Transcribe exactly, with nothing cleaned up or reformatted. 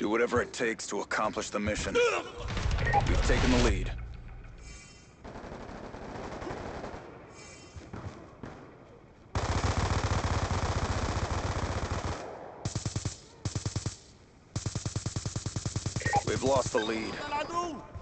Do whatever it takes to accomplish the mission. We've taken the lead. We've lost the lead.